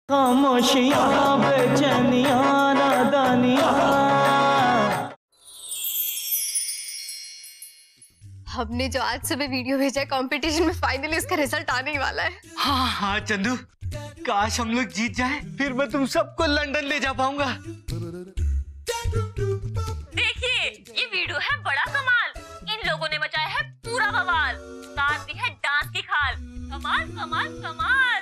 खामोशियाँ बेचैनियाँ नादानियाँ। हमने जो आज सुबह वीडियो भेजा है कंपटीशन में, फाइनली उसका रिजल्ट आने ही वाला है। हाँ हाँ चंदू, काश हम लोग जीत जाए, फिर मैं तुम सबको लंदन ले जा पाऊंगा। देखिए ये वीडियो है बड़ा कमाल, इन लोगों ने मचाया है पूरा बवाल, साथ दी है डांस की खाल, कमाल कमाल कमाल।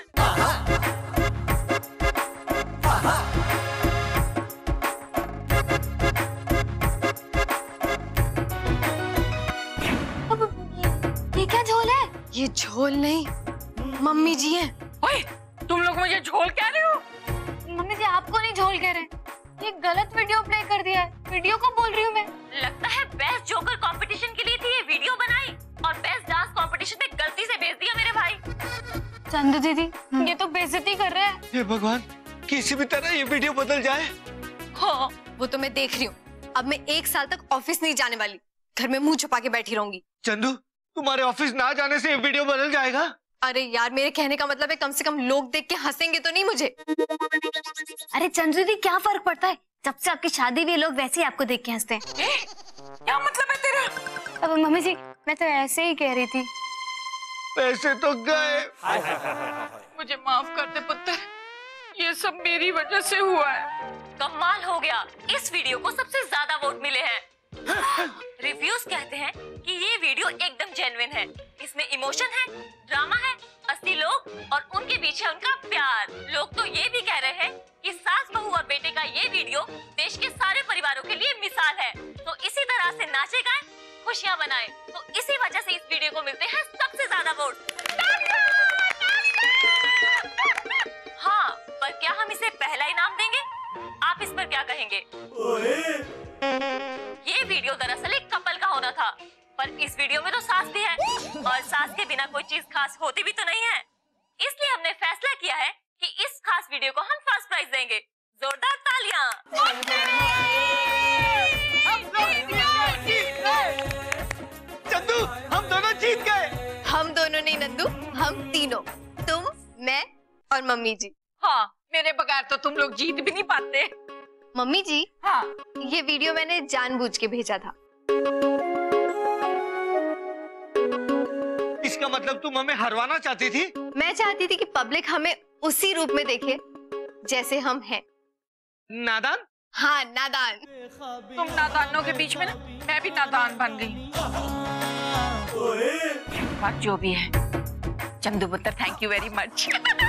ये क्या झोल है? ये झोल नहीं, मम्मी जी हैं। ओए, तुम लोग मुझे झोल कह रहे हो? मम्मी जी आपको नहीं झोल कह रहे, ये गलत वीडियो प्ले कर दिया है। वीडियो को बोल रही हूँ मैं। लगता है बेस्ट जोकर कंपटीशन के लिए थी ये वीडियो बनाई और बेस्ट डांस कंपटीशन में गलती से भेज दिया मेरे भाई। चंदू दीदी ये तो बेइज्जती कर रहे हैं। हे भगवान, किसी भी तरह ये वीडियो बदल जाए। हाँ वो तो मैं देख रही हूँ। अब मैं 1 साल तक ऑफिस नहीं जाने वाली, घर में मुंह छुपा के बैठी रहूंगी। चंदू, तुम्हारे ऑफिस ना जाने से ये वीडियो बदल जाएगा? अरे यार मेरे कहने का मतलब है कम से कम लोग देख के हंसेंगे तो नहीं मुझे। अरे चंदू दीदी क्या फर्क पड़ता है, जब से आपकी शादी हुई लोग वैसे ही आपको देख के हंसते हैं। क्या मतलब है तेरा? अब मम्मी जी मैं तो ऐसे ही कह रही थी। पैसे तो गए। मुझे माफ कर दे पुत्र, ये सब मेरी वजह से हुआ है। कमाल हो गया, इस वीडियो को सबसे ज्यादा वोट मिले हैं। रिव्यूज कहते हैं कि ये वीडियो एकदम जेन्युइन है, इसमें इमोशन है, ड्रामा है, असली लोग और उनके बीच है उनका प्यार। लोग तो ये भी कह रहे हैं कि सास बहू और बेटे का ये वीडियो देश के सारे परिवारों के लिए मिसाल है। तो इसी तरह से नाचे गाएं, खुशियां बनाएं, तो इसी वजह से इस वीडियो को मिलते हैं सबसे ज्यादा वोट। हाँ, पर क्या हम इसे पहला इनाम देंगे? आप इस पर क्या कहेंगे? ये वीडियो दरअसल एक कपल का होना था, पर इस वीडियो में तो सास भी है और सास के बिना कोई चीज खास होती भी तो नहीं है। इसलिए हमने फैसला किया है कि इस खास वीडियो को हम फर्स्ट प्राइज देंगे। जोरदार तालियां। चंदू, हम दोनों जीत गए। हम दोनों नहीं नंदू, हम तीनों, तुम, मैं और मम्मी जी। हाँ, मेरे बगैर तो तुम लोग जीत भी नहीं पाते। मम्मी जी हाँ, ये वीडियो मैंने जानबूझ के भेजा था। इसका मतलब तुम हमें हरवाना चाहती थी? मैं चाहती थी कि पब्लिक हमें उसी रूप में देखे जैसे हम हैं। नादान? हाँ नादान। तुम नादानों के बीच में ना मैं भी नादान बन गई। बात जो भी है, चंदू पुत्र thank you very much.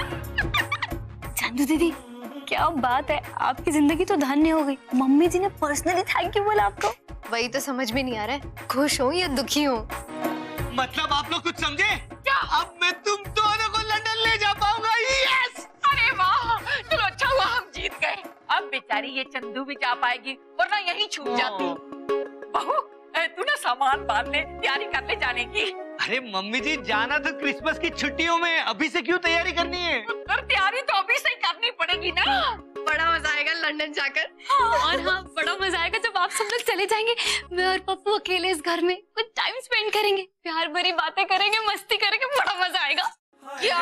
Chandu दीदी क्या बात है, आपकी जिंदगी तो धन्य हो गई। मम्मी जी ने पर्सनली थैंक यू बोला आपको। वही तो समझ में नहीं आ रहा है, खुश हूँ या दुखी हूँ। मतलब आप लोग कुछ समझे? क्या अब मैं तुम दोनों को लंदन ले जा पाऊंगा? यस! अरे वाह, चलो अच्छा हुआ हम जीत गए। अब बेचारी ये चंदू भी जा पाएगी, वरना यहीं छूट जाती। बहू तू ना सामान बांध ले, तैयारी कर ले जाने की। अरे मम्मी जी, जाना तो क्रिसमस की छुट्टियों में, अभी से क्यों तैयारी करनी है? और तैयारी तो अभी से करनी पड़ेगी ना। बड़ा मजा आएगा लंदन जाकर। और हाँ बड़ा मजा आएगा जब आप सब लोग चले जाएंगे, मैं और पप्पू अकेले इस घर में कुछ टाइम स्पेंड करेंगे, प्यार भरी बातें करेंगे, मस्ती करेंगे, बड़ा मजा आएगा। क्या?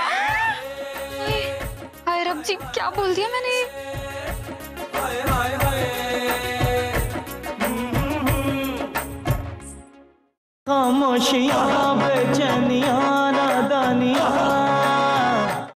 हाय रब जी, क्या बोल दिया मैंने? खामोशियाँ बेचैनियाँ